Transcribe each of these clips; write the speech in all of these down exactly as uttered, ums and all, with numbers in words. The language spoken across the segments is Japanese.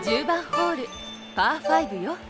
じゅうばんホールパーファイブよ。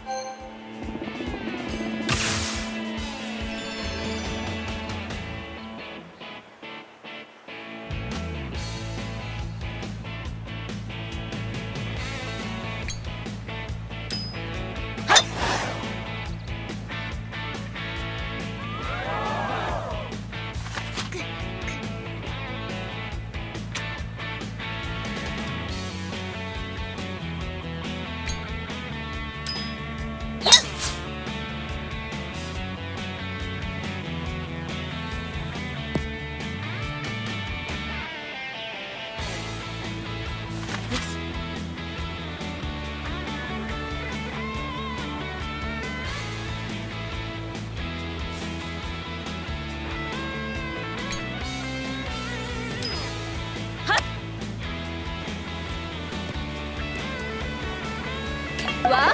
わお、は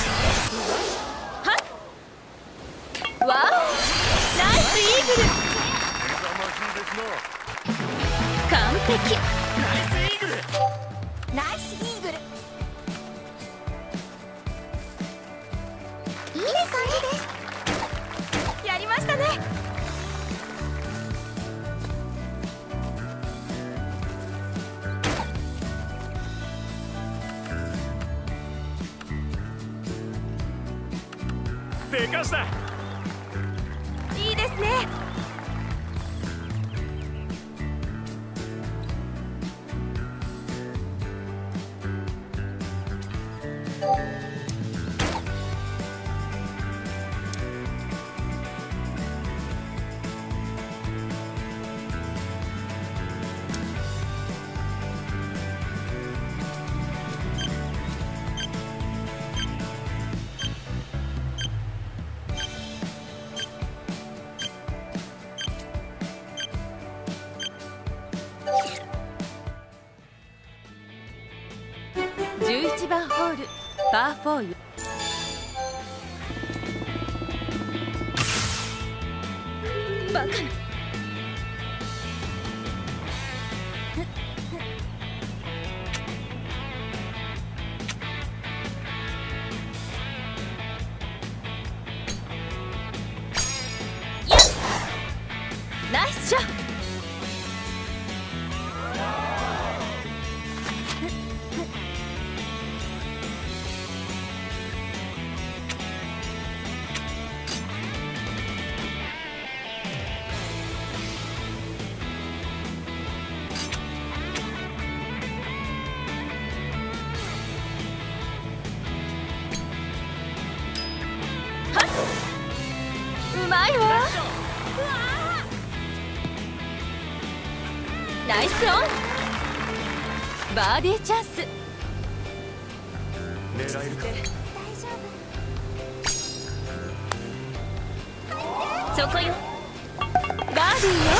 っ、わお、ナイスイーグル。完璧。ナイスイーグル。 ナイスイーグル。いいですね。やりましたね。 でかした。 いいですね。 じゅういちばんホールパーフォーよ。バカな。ナイスショット。うまいわ。ナイスオン。バーディーチャンス。 狙えるか。 そこよ。バーディーよ。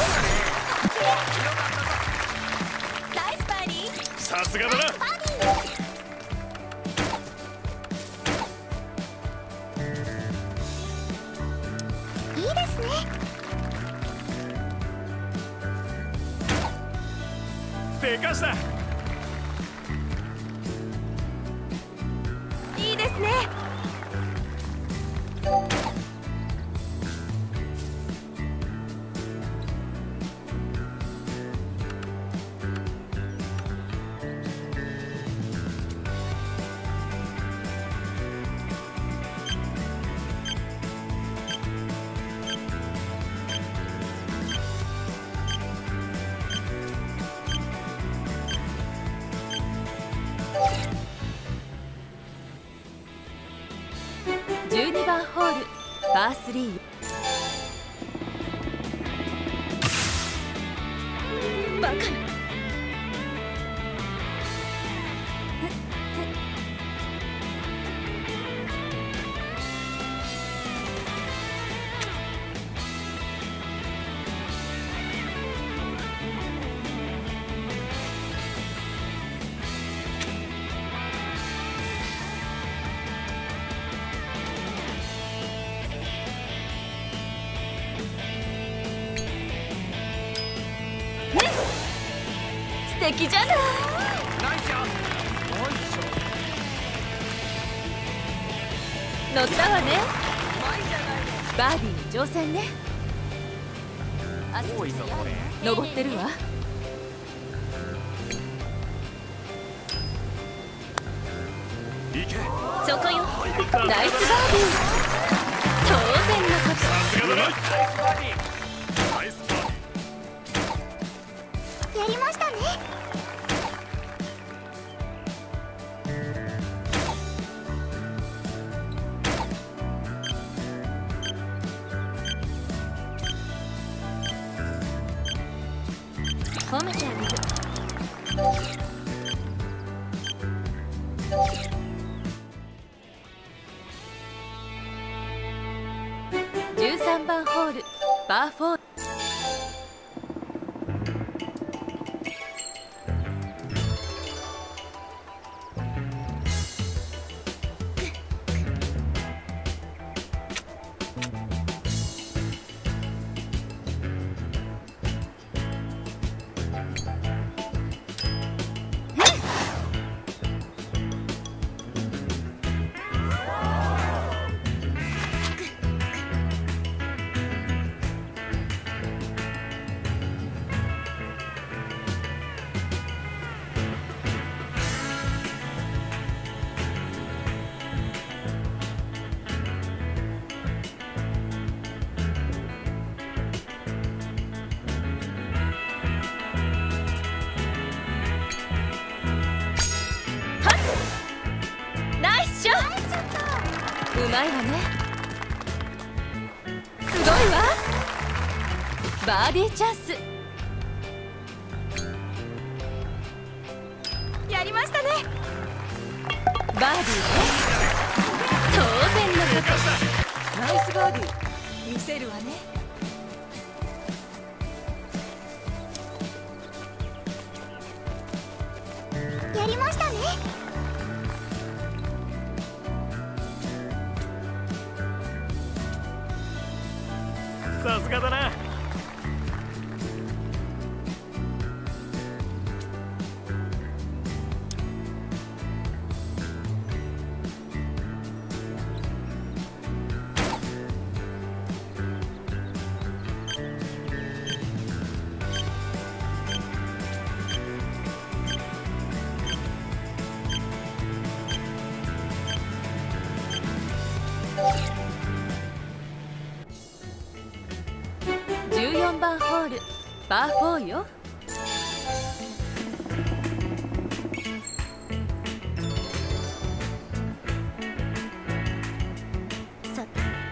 ナイスバーディー。 さすがだな。 いいですね。 でかした。 いいですね。 じゅうにばんホールパースリー。バカな。素敵じゃない。 ナイスショット。ナイスショット。 乗ったわね。バーディーに挑戦ね。 多いぞこれ。 登ってるわ。 行け。 そこよ。ナイスバーディー。当然のこと。 さすがだな。ナイスバーディー。ナイスバーディー。 やりましたね。 褒めてあげる。じゅうさんばんホールパーフォー。うまいわね。すごいわ。バーディーチャンス。 やりましたね。 バーディーね。当然のこと。ナイスバーディー。見せるわね。 やりましたね。 さすがだな。 じゅうよんばんホールパーフォーよ。 さ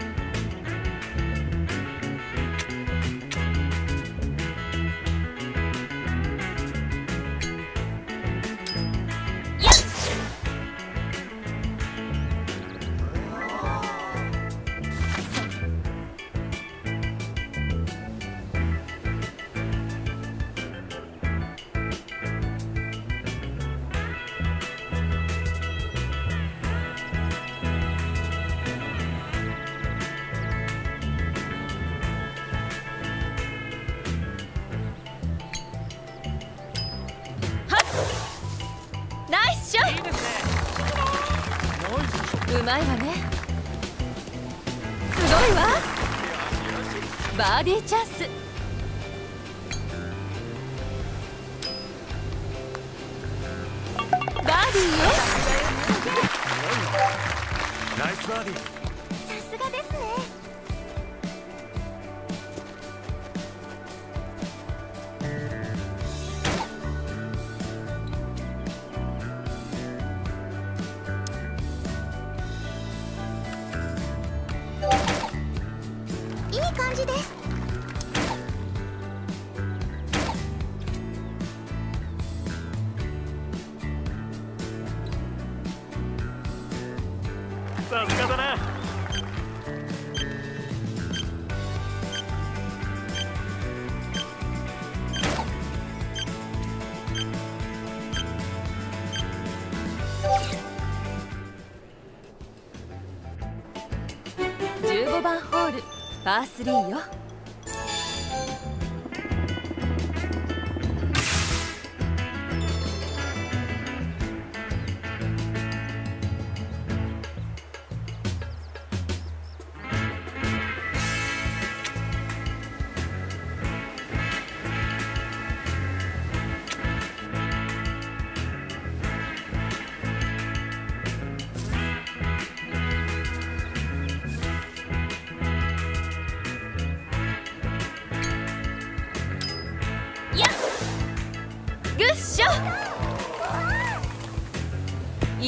うまいわね。すごいわ。バーディーチャンス。バーディーよ。 ナイスバーディー。 さすがですね。いい感じです。 さすがだな。 じゅうごばんホールパースリーよ。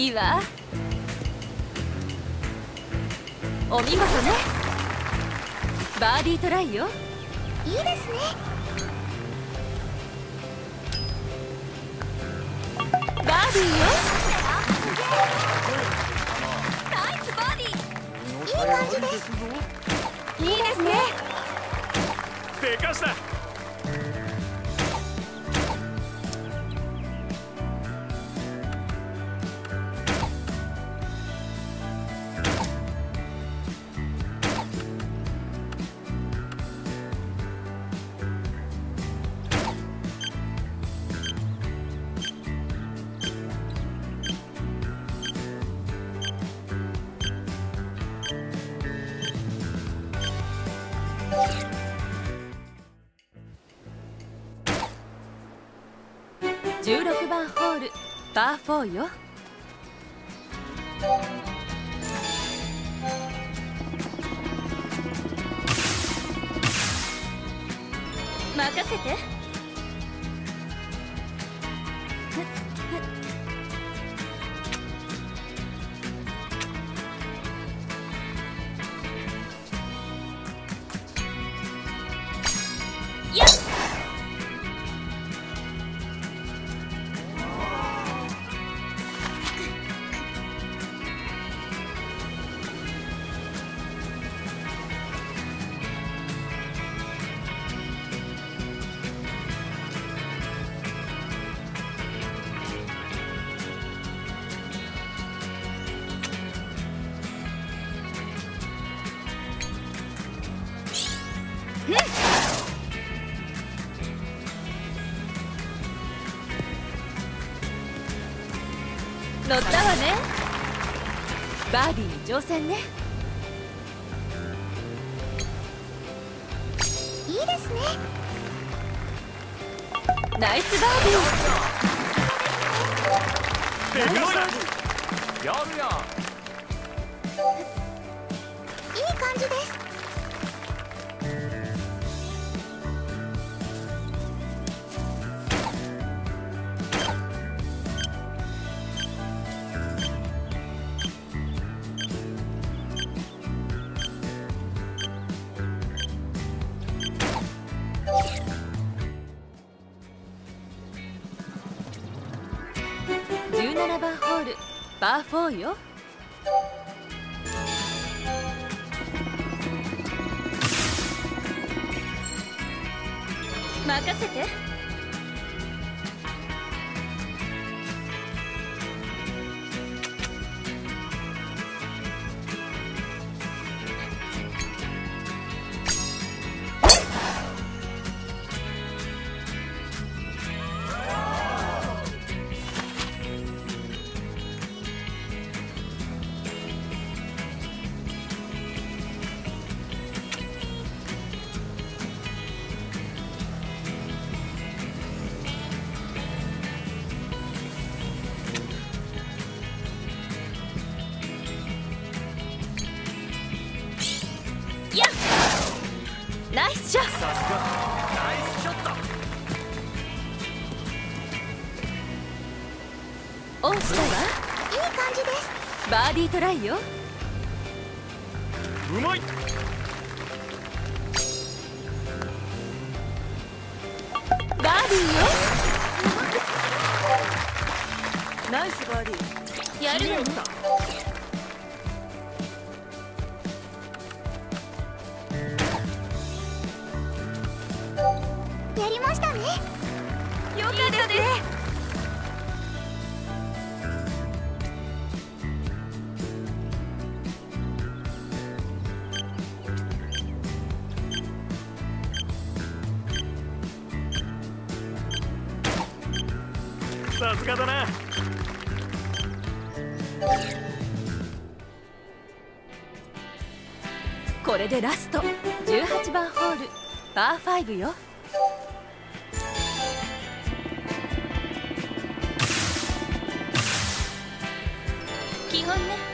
いいわ。お見事ね。バーディートライよ。 いいですね。 バーディーよ。ナイスバーディー。 いい感じです。 いいですね。 でかした。 じゅうろくばんホールパーフォーよ。任せて。やっ乗ったわね。バーディーに挑戦ね。 いいですね。 ナイスバーディー。 でかした。やるやん。 いい感じです。 じゅうななばんホールパーフォーよ。任せて。やっナイスショット。 さすが。ナイスショット。 落ちたわ。 いい感じです。 バーディートライよ。 うまい。 バーディーよ。 ナイスバーディー。 やるの。 やりましたね。 よかったです。 さすがだな。 これでラストじゅうはちばんホールパーファイブよ。基本ね。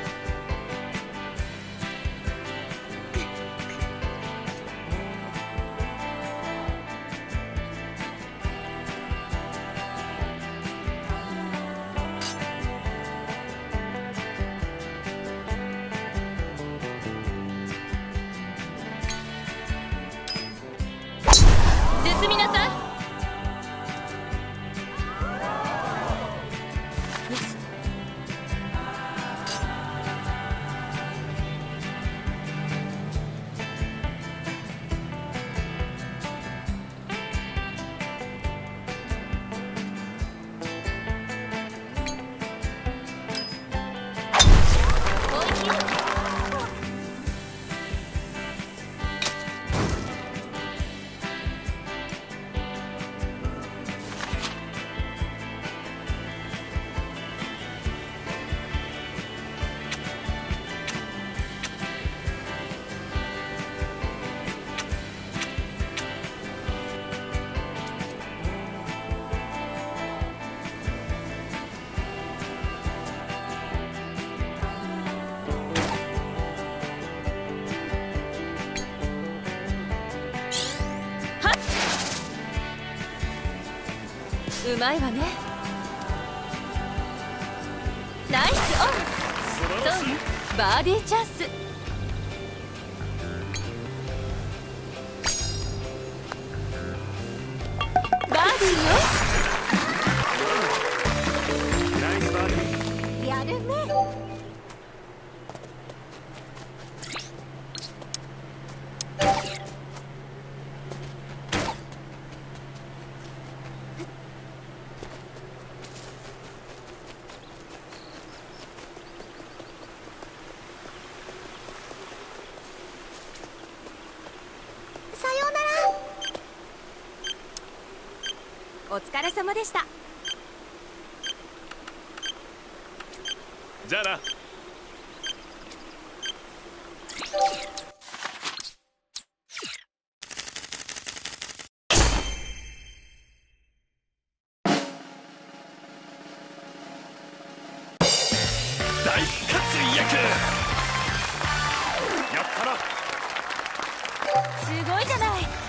うまいわね。ナイスオン。そうね、バーディーチャンス。バーディーよ。 ナイスバーディやるね。さようなら。 お疲れ様でした。 じゃあな。大活躍。やったな。 すごいじゃない。